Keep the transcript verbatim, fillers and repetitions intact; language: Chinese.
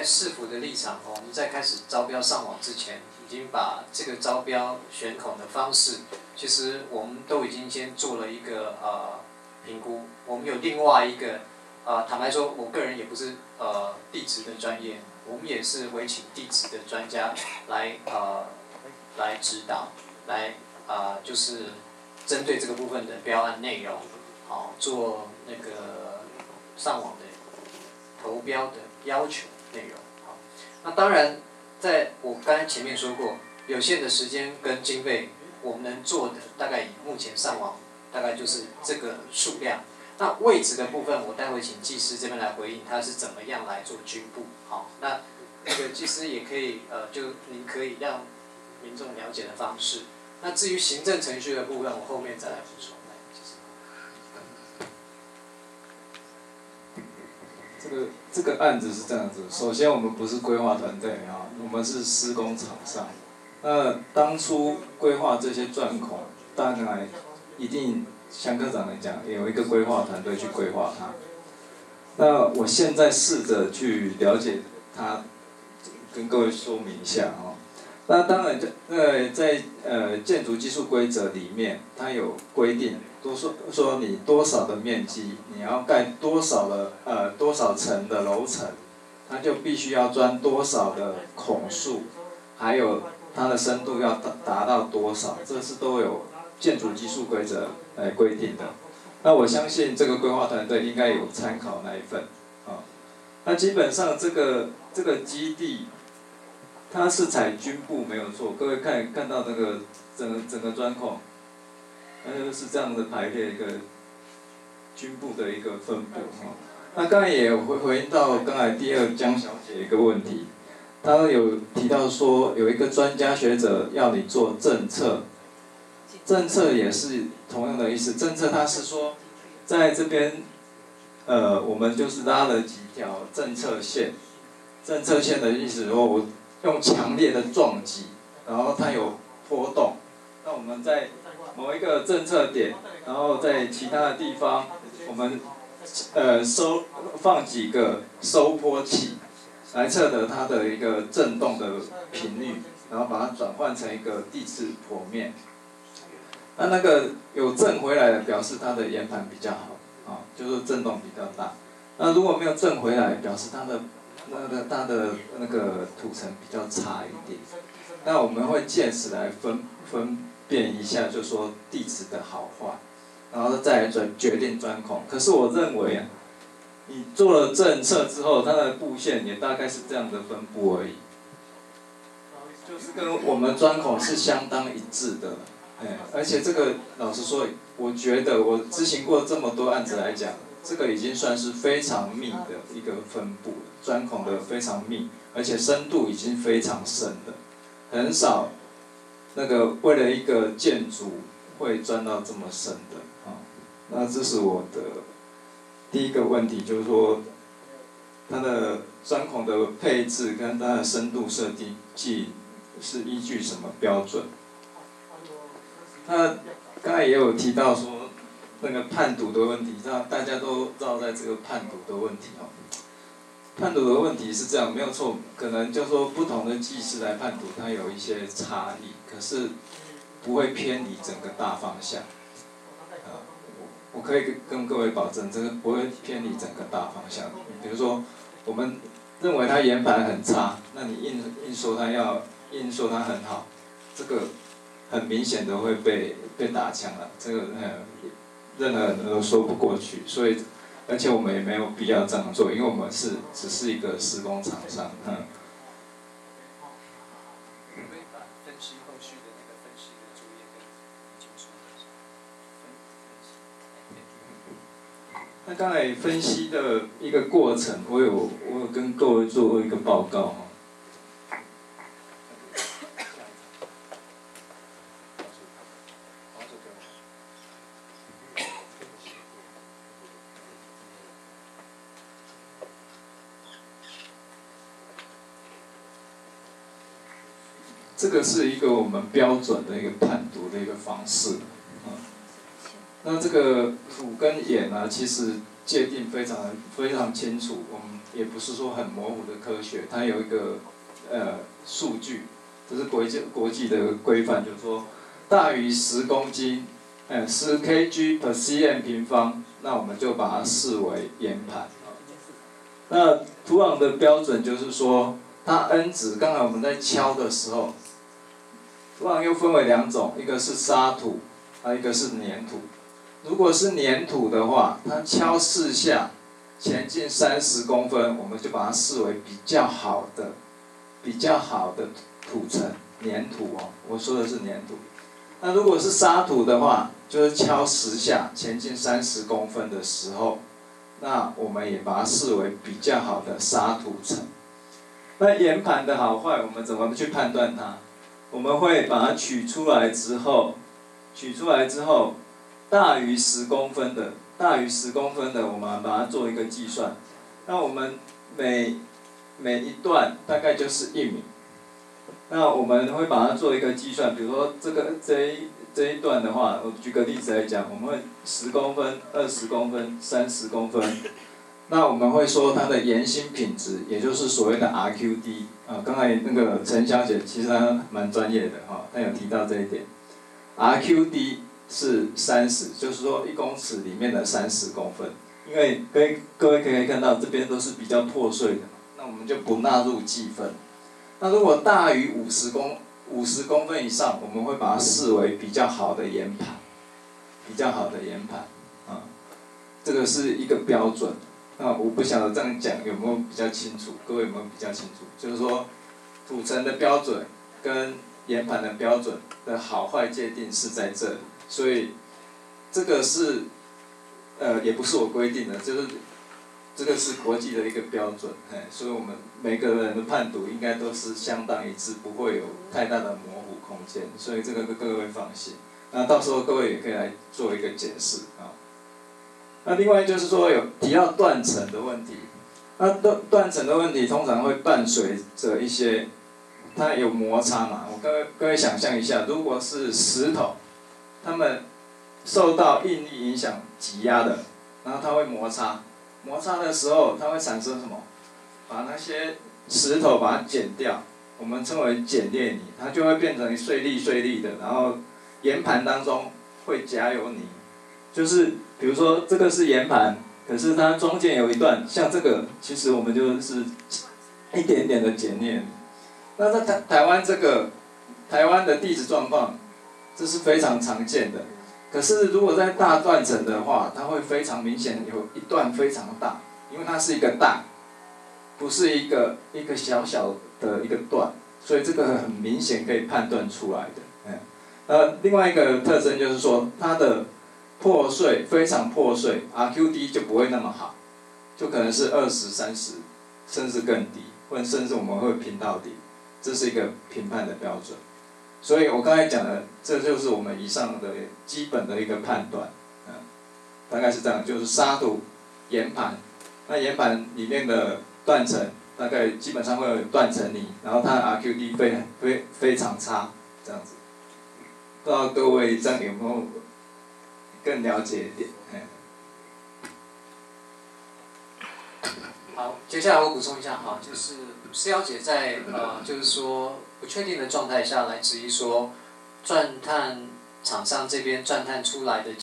市府的立场，我们在开始招标上网之前，已经把这个招标选孔的方式，其实我们都已经先做了一个呃评估。我们有另外一个呃，坦白说，我个人也不是呃地质的专业，我们也是委请地质的专家来呃来指导，来啊、呃、就是针对这个部分的标案内容，好、做那个上网的投标的要求内容。好，那当然，在我刚才前面说过，有限的时间跟经费，我们能做的大概以目前上网大概就是这个数量。那位置的部分，我待会请技师这边来回应，他是怎么样来做军布。好，那那个技师也可以呃，就您可以让民众了解的方式。那至于行政程序的部分，我后面再来补充。 这个这个案子是这样子，首先我们不是规划团队啊，我们是施工厂商。那当初规划这些钻孔，大概一定像科长来讲，有一个规划团队去规划它。那我现在试着去了解它，跟各位说明一下啊。那当然，在在呃建筑技术规则里面，它有规定，都说说你多少的面积，你要盖多少的呃多少层的楼层，它就必须要钻多少的孔数，还有它的深度要达达到多少，这是都有建筑技术规则来规定的。那我相信这个规划团队应该有参考那一份啊。那基本上这个这个基地。它是采军部没有错，各位看看到那个整个整个钻孔，它就是这样的排列一个军部的一个分布哈。那刚才也回回应到刚才第二江小姐一个问题，她有提到说有一个专家学者要你做政策，政策也是同样的意思，政策它是说在这边，呃，我们就是拉了几条政策线，政策线的意思说我。用强烈的撞击，然后它有波动。那我们在某一个政策点，然后在其他的地方，我们呃收放几个收波器，来测得它的一个振动的频率，然后把它转换成一个地质剖面。那那个有震回来的，表示它的岩盘比较好，啊，就是振动比较大。那如果没有震回来，表示它的那个它的那个土层比较差一点，那我们会借此来分分辨一下，就说地质的好坏，然后再来决决定钻孔。可是我认为啊，你做了政策之后，它的布线也大概是这样的分布而已，就是跟我们钻孔是相当一致的，哎，而且这个老实说，我觉得我执行过这么多案子来讲。这个已经算是非常密的一个分布了，钻孔的非常密，而且深度已经非常深了，很少那个为了一个建筑会钻到这么深的啊。那这是我的第一个问题，就是说它的钻孔的配置跟它的深度设定计是依据什么标准？那刚才也有提到说。那个判读的问题，那大家都绕在这个判读的问题哦。判读的问题是这样，没有错，可能就说不同的技师来判读，它有一些差异，可是不会偏离整个大方向。呃，我我可以跟各位保证，这个不会偏离整个大方向。比如说，我们认为它岩盘很差，那你硬硬说它要硬说它很好，这个很明显的会被被打枪了，这个呃。任何人都说不过去，所以，而且我们也没有必要这样做，因为我们是只是一个施工厂商，嗯。那刚才分析的一个过程，我有我有跟各位做过一个报告哈。这个是一个我们标准的一个判读的一个方式，啊，那这个土跟岩啊，其实界定非常非常清楚，我们也不是说很模糊的科学，它有一个呃数据，这是国际国际的规范，就是说大于十公斤，呃十 kg per cm 平方，那我们就把它视为岩盘。那土壤的标准就是说，它 N 值，刚才我们在敲的时候，土壤又分为两种，一个是沙土，还有一个是粘土。如果是粘土的话，它敲四下，前进三十公分，我们就把它视为比较好的、比较好的土层粘土哦。我说的是粘土。那如果是沙土的话，就是敲十下，前进三十公分的时候，那我们也把它视为比较好的沙土层。那岩盘的好坏，我们怎么去判断它？我们会把它取出来之后，取出来之后。大于十公分的，大于十公分的，我们把它做一个计算。那我们每每一段大概就是一米。那我们会把它做一个计算，比如说这个这一这一段的话，我举个例子来讲，我们会十公分、二十公分、三十公分。那我们会说它的岩芯品质，也就是所谓的 R Q D 啊。刚才那个陈小姐其实她蛮专业的哈，她有提到这一点 ，R Q D。是三十，就是说一公尺里面的三十公分，因为各位各位可以看到这边都是比较破碎的，那我们就不纳入计分。那如果大于五十公五十公分以上，我们会把它视为比较好的岩盘，比较好的岩盘，啊，这个是一个标准。那我不晓得这样讲有没有比较清楚，各位有没有比较清楚？就是说土层的标准跟岩盘的标准的好坏界定是在这里。所以，这个是，呃，也不是我规定的，就是这个是国际的一个标准，哎，所以我们每个人的判读应该都是相当一致，不会有太大的模糊空间，所以这个各位放心。那到时候各位也可以来做一个解释啊。那另外就是说有提到断层的问题，那断断层的问题通常会伴随着一些，它有摩擦嘛，我各位各位想象一下，如果是石头。它们受到应力影响挤压的，然后它会摩擦，摩擦的时候它会产生什么？把那些石头把它剪掉，我们称为剪裂泥，它就会变成碎粒碎粒的，然后岩盘当中会夹有泥，就是比如说这个是岩盘，可是它中间有一段，像这个，其实我们就是一点点的剪裂。那在台台湾这个台湾的地质状况。这是非常常见的，可是如果在大断层的话，它会非常明显，有一段非常大，因为它是一个大，不是一个一个小小的一个段，所以这个很明显可以判断出来的。嗯，呃，另外一个特征就是说，它的破碎非常破碎 ，R Q D 就不会那么好，就可能是二十、三十，甚至更低，或者甚至我们会评到底，这是一个评判的标准。所以我刚才讲的，这就是我们以上的基本的一个判断，嗯，大概是这样，就是沙土、岩盘，那岩盘里面的断层，大概基本上会有断层泥，然后它的 R Q D 非非非常差，这样子，不知道各位这样有没有更了解一点？嗯。 好，接下来我补充一下哈，就是施瑶姐在呃，就是说不确定的状态下来质疑说，钻探厂商这边钻探出来的